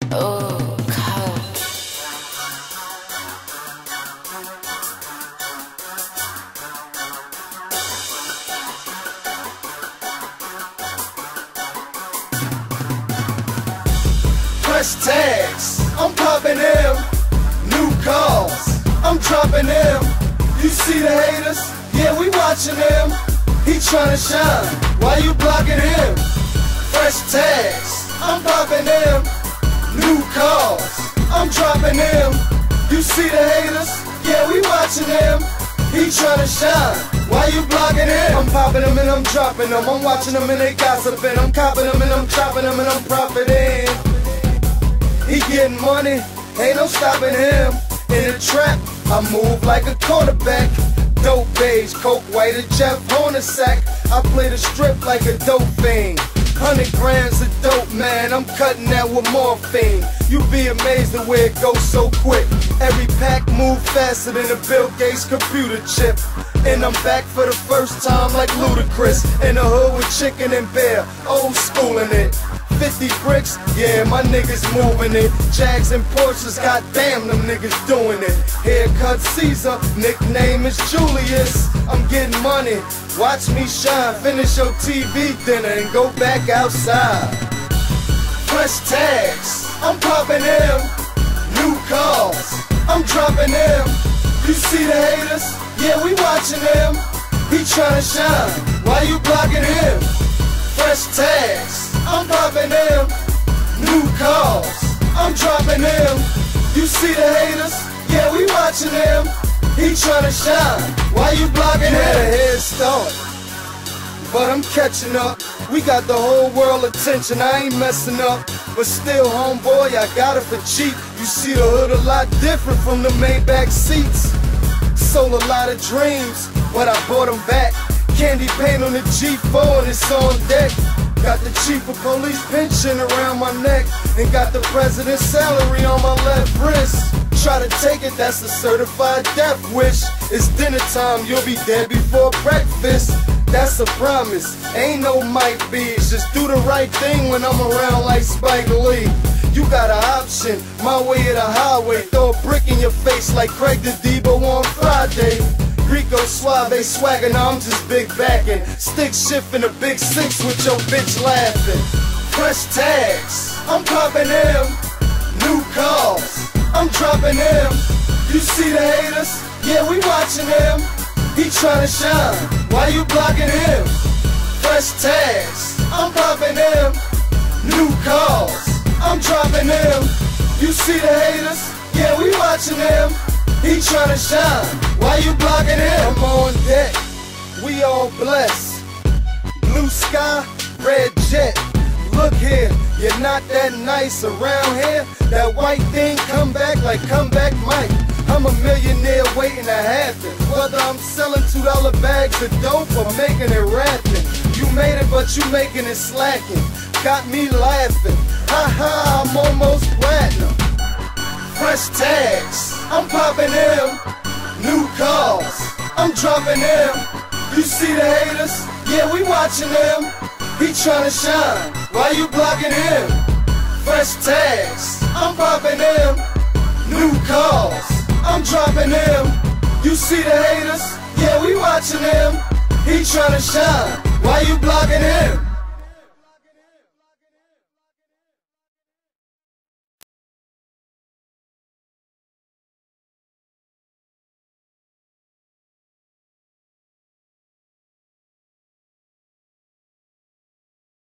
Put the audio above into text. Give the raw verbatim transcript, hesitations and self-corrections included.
Oh, cold. Fresh tags, I'm popping them. New cars, I'm dropping them. You see the haters? Yeah, we watching them. He tryna shine, why you blocking him? Fresh tags, I'm popping them. New cars, I'm dropping them. You see the haters? Yeah, we watching them. He tryna shine, why you blocking him? I'm popping them and I'm dropping them. I'm watching them and they gossiping. I'm copping them and I'm dropping them and I'm profiting. He getting money, ain't no stopping him. In the trap, I move like a quarterback. Dope beige, coke white, a Jeff Hornacek. I play the strip like a dope fiend. Hundred grams of dope, man, I'm cutting that with morphine. You be amazed the way it goes so quick. Every pack move faster than a Bill Gates computer chip. And I'm back for the first time like Ludacris. In the hood with chicken and bear, old school in it. fifty bricks, yeah, my niggas moving it. Jags and Porsches, goddamn, them niggas doing it. Haircut Caesar, nickname is Julius. I'm getting money, watch me shine. Finish your T V dinner and go back outside. Fresh tags, I'm popping them. New cars, I'm dropping them. You see the haters? Yeah, we watching them. He tryna shine, why you blocking him? Fresh tags, I'm popping them. New cars, I'm dropping them. You see the haters? Yeah, we watching them. He tryna shine, why you blocking him? Had a head start, but I'm catching up. We got the whole world attention, I ain't messing up. But still, homeboy, I got it for cheap. You see the hood a lot different from the Maybach seats. Sold a lot of dreams, but I bought them back. Candy paint on the G four and it's on deck. Got the chief of police pension around my neck, and got the president's salary on my left wrist. Try to take it, that's a certified death wish. It's dinner time, you'll be dead before breakfast. That's a promise, ain't no might be's. Just do the right thing when I'm around like Spike Lee. You got an option, my way or the highway. Throw a brick in your face like Craig the Debo on Friday. Rico Suave swagger, now I'm just big backing. Stick shifting a big six with your bitch laughing. Fresh tags, I'm popping them. New cars, I'm dropping them. You see the haters? Yeah, we watching them. He tryna shine, why you blocking him? Fresh tags, I'm popping them. New cars, I'm dropping them. You see the haters? Yeah, we watching them. He tryna shine, why you blocking him? I'm on deck, we all blessed. Blue sky, red jet. Look here, you're not that nice around here. That white thing come back like comeback Mike. I'm a millionaire waiting to happen. Whether I'm selling two dollar bags of dope or making it rapping. You made it, but you making it slacking. Got me laughing, ha ha, I'm almost platinum. Fresh tags, I'm popping them. New cars, I'm dropping them. You see the haters? Yeah, we watching them. He tryna shine, why you blocking him? Fresh tags, I'm popping them. New cars, I'm dropping them. You see the haters? Yeah, we watching them. He tryna shine, why you blocking him?